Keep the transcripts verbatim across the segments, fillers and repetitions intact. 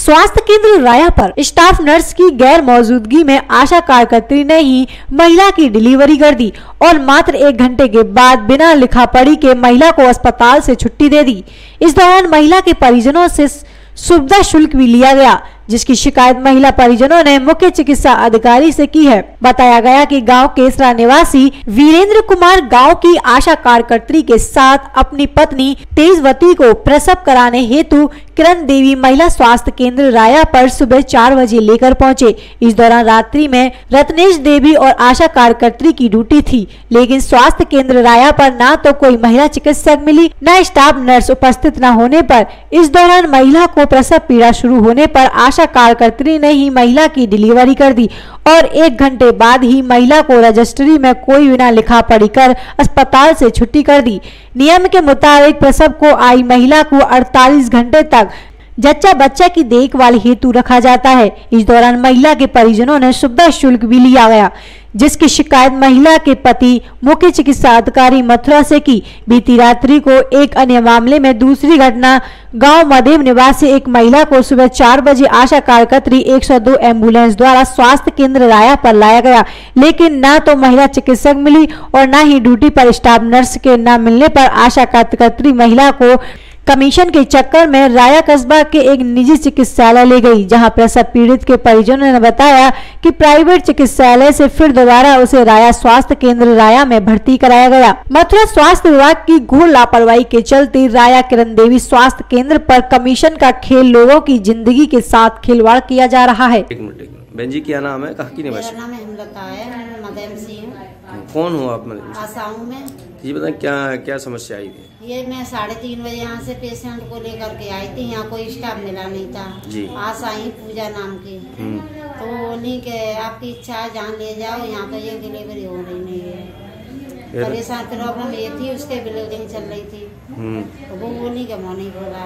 स्वास्थ्य केंद्र राया पर स्टाफ नर्स की गैर मौजूदगी में आशा कार्यकर्त्री ने ही महिला की डिलीवरी कर दी और मात्र एक घंटे के बाद बिना लिखा पढ़ी के महिला को अस्पताल से छुट्टी दे दी। इस दौरान महिला के परिजनों से सुविधा शुल्क भी लिया गया, जिसकी शिकायत महिला परिजनों ने मुख्य चिकित्सा अधिकारी से की है। बताया गया कि गांव केसरा निवासी वीरेंद्र कुमार गांव की आशा कार्यकर्त्री के साथ अपनी पत्नी तेजवती को प्रसव कराने हेतु किरण देवी महिला स्वास्थ्य केंद्र राया पर सुबह चार बजे लेकर पहुंचे। इस दौरान रात्रि में रत्नेश देवी और आशा कार्यकर्त्री की ड्यूटी थी, लेकिन स्वास्थ्य केंद्र राया पर न तो कोई महिला चिकित्सक मिली, न स्टाफ नर्स उपस्थित न होने पर इस दौरान महिला को प्रसव पीड़ा शुरू होने पर आशा कार्यकर्त्री ने ही महिला की डिलीवरी कर दी और एक घंटे बाद ही महिला को रजिस्ट्री में कोई बिना लिखा पढ़ी कर अस्पताल से छुट्टी कर दी। नियम के मुताबिक प्रसव को आई महिला को अड़तालीस घंटे तक जच्चा बच्चा की देखभाल हेतु रखा जाता है। इस दौरान महिला के परिजनों ने सुविधा शुल्क भी लिया गया, जिसकी शिकायत महिला के पति मुख्य चिकित्सा अधिकारी मथुरा से की। बीती रात्रि को एक अन्य मामले में दूसरी घटना गांव मदेव निवासी एक महिला को सुबह चार बजे आशा कार्यकर्त्री एक सौ दो एम्बुलेंस द्वारा स्वास्थ्य केंद्र राया पर लाया गया, लेकिन न तो महिला चिकित्सक मिली और न ही ड्यूटी पर स्टाफ नर्स के न मिलने पर आशा कार्यकर्त्री महिला को कमीशन के चक्कर में राया कस्बा के एक निजी चिकित्सालय ले गई, जहां प्रसव पीड़ित के परिजनों ने बताया कि प्राइवेट चिकित्सालय से फिर दोबारा उसे राया स्वास्थ्य केंद्र राया में भर्ती कराया गया। मथुरा स्वास्थ्य विभाग की घोर लापरवाही के चलते राया किरण देवी स्वास्थ्य केंद्र पर कमीशन का खेल लोगों की जिंदगी के साथ खिलवाड़ किया जा रहा है। एक मिनट एक मिनट बहन जी, क्या नाम है, कहाँ की निवासी? मेरा नाम है हेमलता है, मैं मदेव से हूँ। कौन हो आप? आसाम में। जी बताएं, क्या क्या समस्या आई थी? ये मैं साढ़े तीन बजे यहाँ से पेशेंट को लेकर के आई थी, यहाँ कोई स्टाफ मिला नहीं था। जी। आस आई पूजा नाम की, तो बोली के आपकी इच्छा है जहाँ ले जाओ, यहाँ तो ये डिलीवरी हो रही नहीं है। परेशान प्रॉब्लम ये थी, उसके बिल्डिंग चल रही थी, तो वो बोली के मुँह नहीं खोला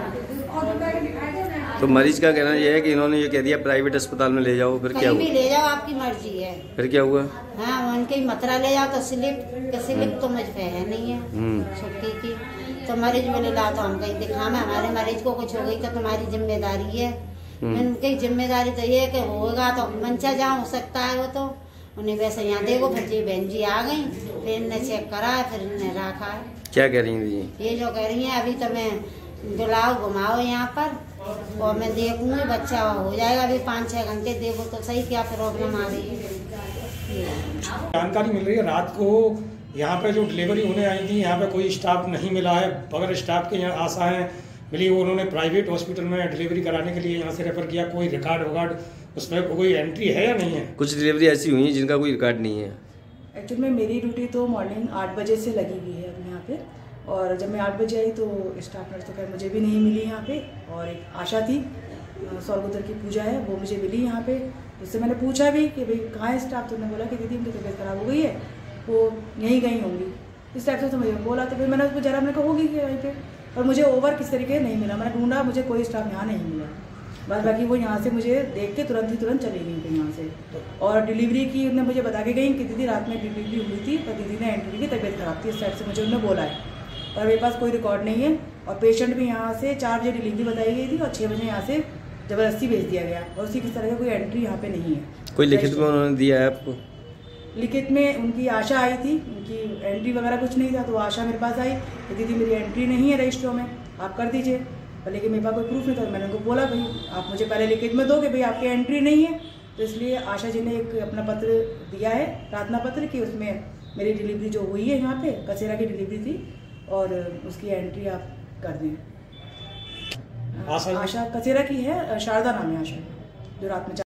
है। तो मरीज का कहना यह है कि इन्होंने ये कह दिया प्राइवेट अस्पताल में ले जाओ, फिर क्या हुआ? भी ले जाओ, आपकी मर्जी है। फिर क्या हुआ? हाँ, उनके मथुरा ले जाओ तो स्लिप स्लिप तो मुझ पे है नहीं है छुट्टी की, तो मरीज बोले ला तो हम कहीं दिखाना, हमारे मरीज को कुछ हो गई तो तुम्हारी जिम्मेदारी है। उनकी जिम्मेदारी तो ये कि होगा तो मंचा जहाँ हो सकता है वो तो उन्हें वैसे यहाँ देखो। फिर जी बहन जी आ गई, फिर इन्हें चेक करा, फिर इन्हें रखा है। क्या कह रही थी ये? जो कह रही है अभी तो मैं बुलाओ घुमाओ यहाँ पर और मैं देखूंगी, बच्चा हो जाएगा। अभी पाँच छह घंटे देखो तो सही क्या प्रॉब्लम आ रही है। जानकारी मिल रही है रात को यहाँ पे जो डिलीवरी होने आई थी, यहाँ पे कोई स्टाफ नहीं मिला है। बगैर स्टाफ के यहाँ आशाएं मिली, वो उन्होंने प्राइवेट हॉस्पिटल में डिलीवरी कराने के लिए यहाँ से रेफर किया। कोई रिकॉर्ड वकार्ड उसमें कोई एंट्री है या नहीं है? कुछ डिलीवरी ऐसी हुई है जिनका कोई रिकॉर्ड नहीं है। एक्चुअली में मेरी ड्यूटी तो मॉर्निंग आठ बजे से लगी हुई है यहाँ पे, और जब मैं आठ बजे आई तो स्टाफ नर्स तो खैर मुझे भी नहीं मिली यहाँ पे। और एक आशा थी, सौरगोदर की पूजा है, वो मुझे मिली यहाँ पे। उससे मैंने पूछा भी कि भाई कहाँ है स्टाफ, तो उन्होंने बोला कि दीदी उनकी तबीयत खराब हो गई है, वो यहीं गई होंगी, इस टाइप से तो मुझे बोला। तो फिर मैंने उसको जरा मैंने कहा होगी वहीं पे, और मुझे ओवर किस तरीके नहीं मिला। मैंने ढूंढा, मुझे कोई स्टाफ यहाँ नहीं मिला। बस बाकी वो यहाँ से मुझे देख के तुरंत ही तुरंत चली गई थी यहाँ से। और डिलीवरी की उन्होंने मुझे बता के गई कि दीदी रात में डिलीवरी हुई थी, पर दीदी ने एंट्री की तबीयत खराब थी, इस टाइप से मुझे उन्होंने बोला है। पर मेरे पास कोई रिकॉर्ड नहीं है। और पेशेंट भी यहाँ से चार बजे डिलीवरी बताई गई थी और छः बजे यहाँ से ज़बरदस्ती भेज दिया गया, और उसी किस तरह का कोई एंट्री यहाँ पे नहीं है। कोई लिखित में उन्होंने दिया है आपको? लिखित में उनकी आशा आई थी, उनकी एंट्री वगैरह कुछ नहीं था, तो आशा मेरे पास आई कि दीदी मेरी एंट्री नहीं है रजिस्टरों में, आप कर दीजिए। लेकिन मेरे पास कोई प्रूफ नहीं था, तो मैंने उनको बोला भाई आप मुझे पहले लिखित में दो कि भाई आपकी एंट्री नहीं है। तो इसलिए आशा जी ने एक अपना पत्र दिया है, प्रार्थना पत्र, कि उसमें मेरी डिलीवरी जो हुई है यहाँ पे कसेरा की डिलीवरी थी, और उसकी एंट्री आप कर दें। आशा, आशा कसेरा की है, शारदा नाम है आशा, जो रात में